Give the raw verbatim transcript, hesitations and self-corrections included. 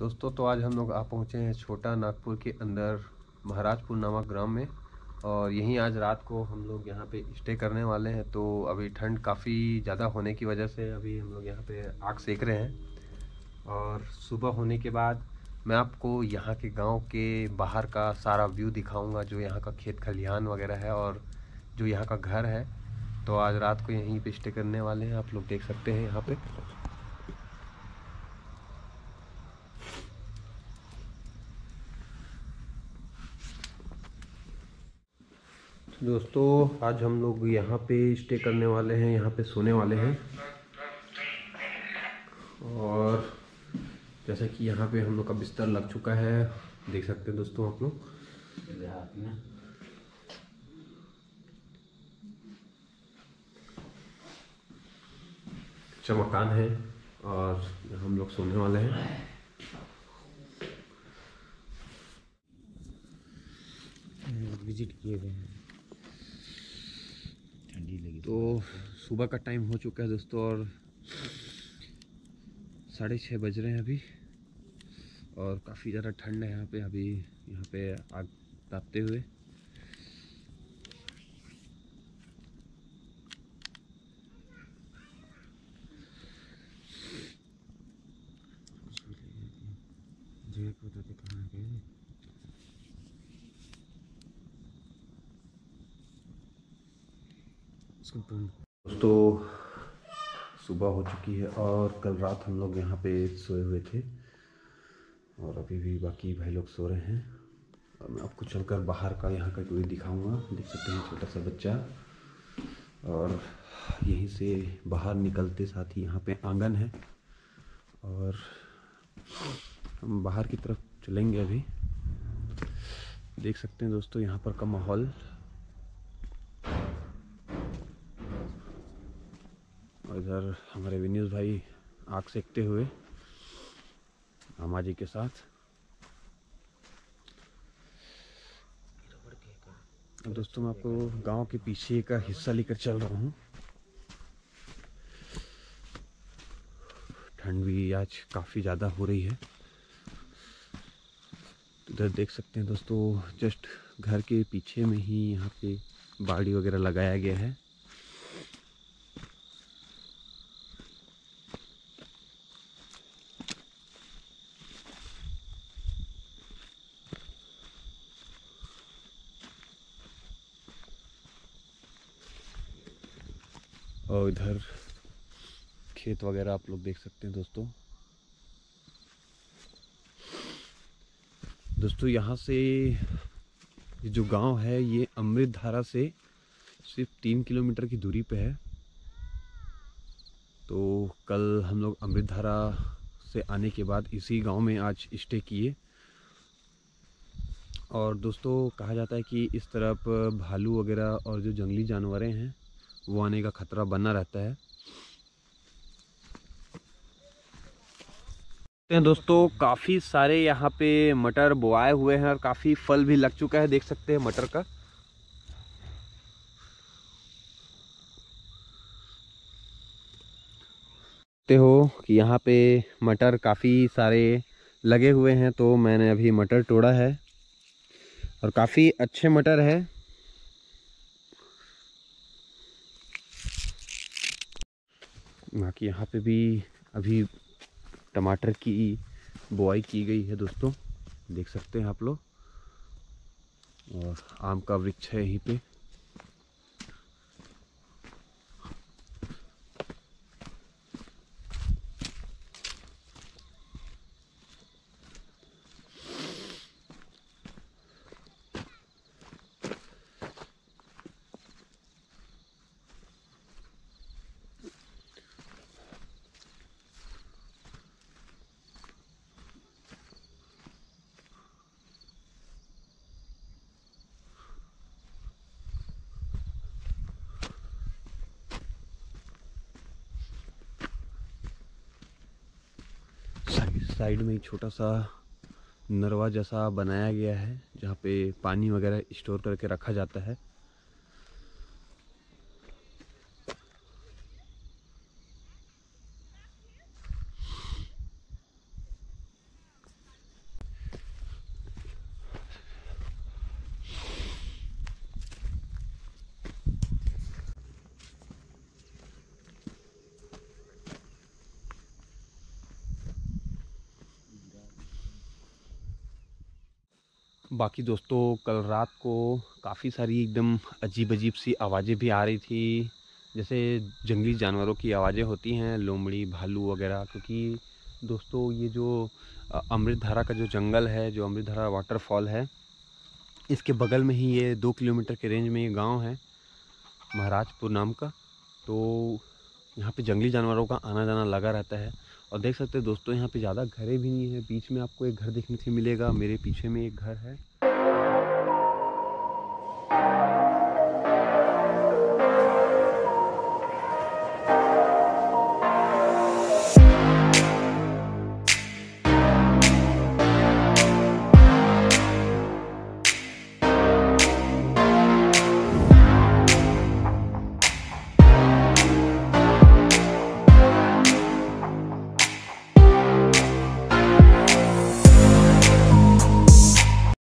दोस्तों तो आज हम लोग आ पहुँचे हैं छोटा नागपुर के अंदर महाराजपुर नामक ग्राम में। और यहीं आज रात को हम लोग यहाँ पे स्टे करने वाले हैं। तो अभी ठंड काफ़ी ज़्यादा होने की वजह से अभी हम लोग यहाँ पे आग सेक रहे हैं। और सुबह होने के बाद मैं आपको यहाँ के गांव के बाहर का सारा व्यू दिखाऊंगा, जो यहाँ का खेत खलिहान वगैरह है और जो यहाँ का घर है। तो आज रात को यहीं पे स्टे करने वाले हैं, आप लोग देख सकते हैं यहाँ पे। दोस्तों आज हम लोग यहाँ पे स्टे करने वाले हैं, यहाँ पे सोने वाले हैं। और जैसा कि यहाँ पे हम लोग का बिस्तर लग चुका है, देख सकते हैं दोस्तों आप लोग। अच्छा मकान है और हम लोग सोने वाले हैं। विजिट किए गए हैं, ठंडी लगी तो सुबह का टाइम हो चुका है दोस्तों और साढ़े छः बज रहे हैं अभी। और काफ़ी ज़्यादा ठंड है यहाँ पे, अभी यहाँ पे आग तापते हुए। जगह को बताते कहाँ गए। दोस्तों सुबह हो चुकी है और कल रात हम लोग यहाँ पे सोए हुए थे और अभी भी बाकी भाई लोग सो रहे हैं। और मैं आपको चलकर बाहर का यहाँ का व्यू दिखाऊंगा। देख सकते हैं छोटा सा बच्चा, और यहीं से बाहर निकलते साथ ही यहाँ पे आंगन है और हम बाहर की तरफ चलेंगे अभी। देख सकते हैं दोस्तों यहाँ पर का माहौल। और इधर हमारे विनीत भाई आग सेकते हुए मामा जी के साथ। दोस्तों मैं आपको गांव के पीछे का हिस्सा लेकर चल रहा हूँ। ठंड भी आज काफ़ी ज़्यादा हो रही है। इधर देख सकते हैं दोस्तों, जस्ट घर के पीछे में ही यहाँ पे बाड़ी वगैरह लगाया गया है। और इधर खेत वगैरह आप लोग देख सकते हैं दोस्तों। दोस्तों यहाँ से ये जो गांव है ये अमृत धारा से सिर्फ तीन किलोमीटर की दूरी पे है। तो कल हम लोग अमृत धारा से आने के बाद इसी गांव में आज स्टे किए। और दोस्तों कहा जाता है कि इस तरफ भालू वगैरह और जो जंगली जानवरें हैं वो आने का खतरा बना रहता है। दोस्तों काफ़ी सारे यहाँ पे मटर बोआए हुए हैं और काफ़ी फल भी लग चुका है, देख सकते हैं मटर का। देखते हो कि यहाँ पे मटर काफ़ी सारे लगे हुए हैं, तो मैंने अभी मटर तोड़ा है और काफ़ी अच्छे मटर है। बाकी यहाँ पे भी अभी टमाटर की बुआई की गई है दोस्तों, देख सकते हैं आप लोग। और आम का वृक्ष है यहीं पे। साइड में एक छोटा सा नरवा जैसा बनाया गया है जहाँ पे पानी वगैरह स्टोर करके रखा जाता है। बाकी दोस्तों कल रात को काफ़ी सारी एकदम अजीब अजीब सी आवाज़ें भी आ रही थी, जैसे जंगली जानवरों की आवाज़ें होती हैं, लोमड़ी, भालू वगैरह। क्योंकि दोस्तों ये जो अमृतधारा का जो जंगल है, जो अमृतधारा वाटरफॉल है, इसके बगल में ही ये दो किलोमीटर के रेंज में ये गांव है महाराजपुर नाम का। तो यहाँ पे जंगली जानवरों का आना जाना लगा रहता है। और देख सकते हैं दोस्तों यहाँ पे ज़्यादा घरें भी नहीं है। बीच में आपको एक घर देखने को मिलेगा, मेरे पीछे में एक घर है।